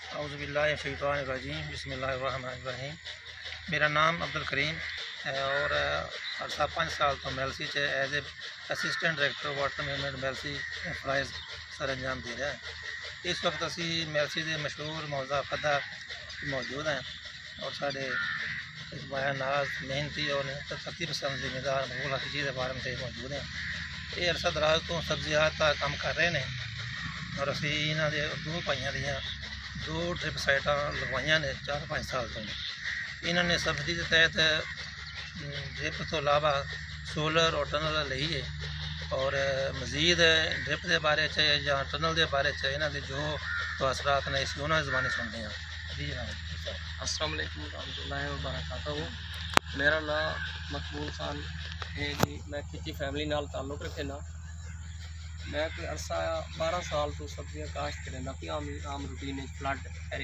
औज़ुबिल्लाहिमिनश्शैतानिर्रजीम बिस्मिल्लाहिर्रहमानिर्रहीम। मेरा नाम अब्दुल करीम है और अरसा 5 साल तो मेलसी च as a assistant director water management Mailsi employees सर अंजाम दे रहा है। इस वक्त असी मेलसी के मशहूर मौजा फदा मौजूद हैं और साढ़े माया नाज मेहनती और तरक्की पसंद जिम्मेदार मकबूल हफीजी के बारे में मौजूद हैं। ये अरसा दराज तो सब्जियात का काम कर रहे हैं और असी इन्हों के 2 भाइयों दियाँ 2 ड्रिप साइटा लगवाइया ने 4-5 साल तो इन्होंने सब्सिडी के तहत ड्रिप तो इलावा सोलर और टनल ली है और मजीद ड्रिप के बारे या टनल के बारे इन्हों के जो असरात ने इस उन्होंने ज़बानी सुनते हैं। जी अस्सलाम वालेकुम रहमतुल्लाहि व बरकातहू। मेरा नाम मकबूल खान है जी। मैं खेती फैमिली नाल ताल्लुक़ रखना। मैं कोई अरसा 12 साल तो सब्जियां काश्त करना कि आम रूटीन फ्लड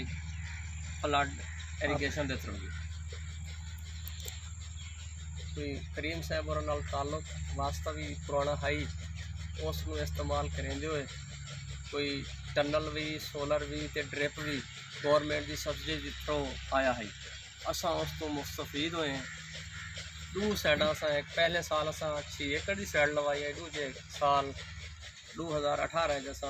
एरीगेशन के थ्रू कोई करीम साहब और नाल ताल्लुक़ वास्ता भी पुराना हाई उसनू इस्तेमाल करेंदे हुए कोई टनल भी सोलर भी तो ड्रिप भी गौरमेंट की सब्सिडी के थ्रू आया है। असा उस तो मुस्तफीद हुए हैं। 2 साइडा एक पहले साल 6 एकड़ की साइड लवाई है। दूजे साल 2018 जैसा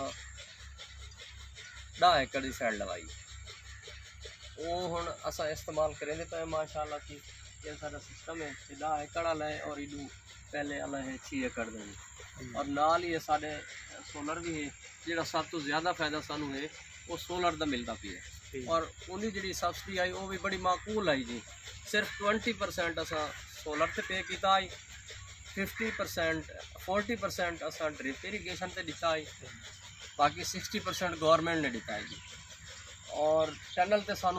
10 एकड़ की साइड लवाई वो हुण असा इस्तेमाल करेंगे पे माशाअल्लाह की ये सारा सिस्टम है। 10 एकड़ वाला है और इडू पहले वाला है 6 एकड़ में और नाल ही साढ़े सोलर भी है। जो सब तो ज़्यादा फायदा सानू है वो सोलर का मिलता पी है और उन्हीं जी सब्सिडी आई वो भी बड़ी माकूल आई जी। सिर्फ 20% असा सोलर से पे किया आई, 40% असा ड्रिप इरीगेशन से दिता है, बाकी 60% गवर्नमेंट ने दिता है जी। और टनल से सानू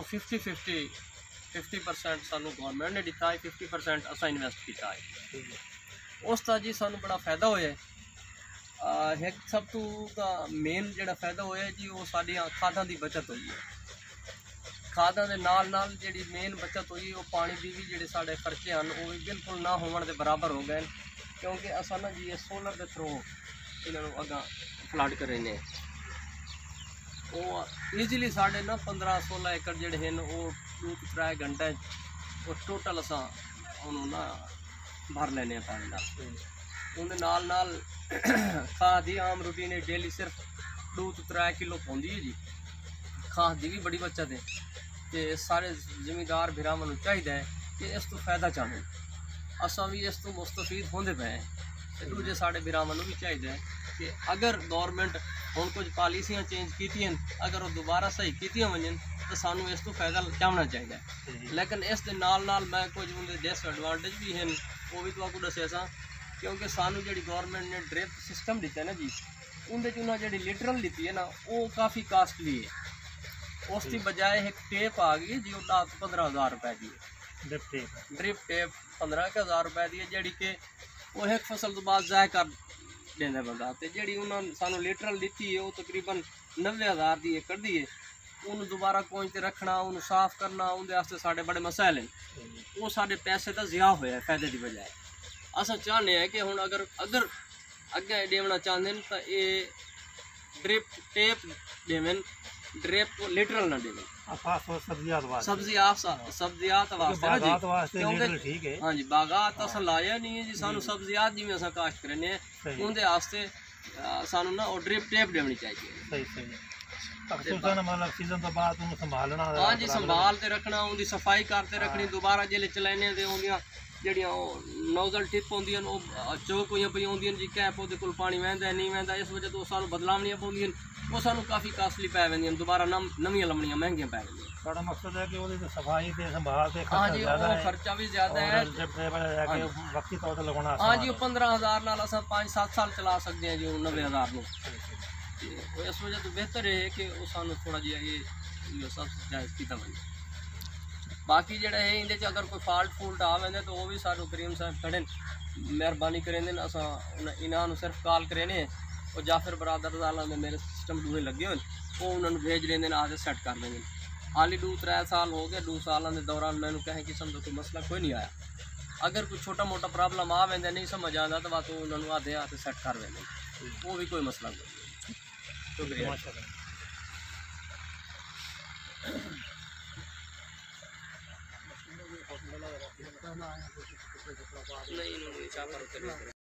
50% सानू गवर्नमेंट ने दिता है, 50% असा इन्वेस्ट किया है। उसका जी सानू बड़ा फायदा होया। एक सब तो मेन जो फायदा होया जी वो साड़ियाँ खादा की बचत हुई है। खादा के नाल जी मेन बचत हुई वो पानी की भी जो साढ़े खर्चे हैं वो भी बिल्कुल ना होने के बराबर हो गए क्योंकि असा ना जी ये सोलर के थ्रू इन्होंने अगर फ्लड करे ने वो ईजीली साढ़े ना 15-16 एकड़ जोड़े हैं वो 2-3 घंटे वो टोटल असा उन्होंने ना भर लेने पानी ना उन्हें नाल खाद ही आम रूटीन है डेली सिर्फ 2-3 किलो पौंदी है जी। खाद की भी बड़ी बचत है कि सारे जिमीदार भरावां नूं चाहिए है कि इस तो फायदा चाहें असा भी इस तो मुस्तफीद होंदे पे हैं। दूजे साढ़े भरावां नूं भी चाहिए है कि अगर गौरमेंट हुण कुछ पॉलिसियां चेंज कीतियां अगर वो दोबारा सही कीतियां वजन तो सानू इस तो फायदा चाहना चाहिए। लेकिन इस दे नाल मैं कुछ उनके डिसएडवांटेज भी हैं वो भी तो आपको दसे सा क्योंकि सानू जी गौरमेंट ने ड्रिप सिस्टम दिता है ना जी उन्हें उन्हें जी लिटरल दी है ना वो काफ़ी कास्टली है। उसकी बजाय एक टेप आ गई जी वो 15,000 रुपए की है। ड्रिप टेप 15,000 रुपए की है जी कि वो एक फसल तो बाद ज़ाय कर देंगे बंदा तो जी उन्होंने सानू लिटरल दी है वो तकरीबन 90,000 की एकड़ दी है। उन्होंने दोबारा कोच से रखना उन्होंने साफ करना उनके साढ़े बड़े मसाइल हैं वो साढ़े पैसे का ज़िया होया फायदे की बजाय। असा चाहते हैं कि हुण अगर अगे देवना चाहते हैं तो ये ड्रिप टेप देवें ड्रिप लिटरल ना देवें सब्जियात वास्ते क्योंकि हाँ जी बागात असा लाया नहीं है जी सानू सब्जियात जिमें असा काश्त करने उनके वास्ते सानू ना वो ड्रिप टेप देनी चाहिए। हाँ जी संभाल के रखना उनकी सफाई करते रखनी दोबारा जिले चलाने उन्दियां जड़ियाँ नोजल टिप होंदियां वो चौक हुई पी होंदियां जी कैप वो पानी वहदा नहीं वहदा इस वजह तो सानू बदलावनियां पौंदियां वो सानू काफ़ी कास्टली पै वेंदियां दोबारा नवीं लमनियां महंगियां पै वेंदियां। साडा मकसद है कि वो सफाई ते संभाल ते हाँ जी वो खर्चा भी ज़्यादा है वक्ती तौर पर लगवाना। हाँ जी 15,000 नाल असां 5-7 साल चला सकते हैं जी 90,000 में। इस वजह तो बेहतर है कि वो सानू थोड़ा जिहा ये सब जायज़ कीता वजे। बाकी जोड़ा है इंदे अगर कोई फॉल्ट फूल्ट आ वेंदे तो वो भी सानू करीम साहब खड़े मेहरबानी करेंदे असा इन्होंने सिर्फ कॉल करेने और जाफिर बरादर वाला मेरे सिस्टम दूए लगे हुए वो उन्होंने भेज लेंगे आगे सैट कर देंगे। हाली 2-3 साल हो गए 2 साल के दौरान मैंने कहें किस्म का कोई मसला कोई नहीं आया। अगर कोई छोटा मोटा प्रॉब्लम आ वेंदे नहीं समझ आता तो बात उन्होंने आधे हाथ सैट कर देंगे वो भी कोई मसला नहीं। शुक्रिया। ਨਹੀਂ ਇਹਨੂੰ ਚਾਹ ਪਰ ਉੱਤੇ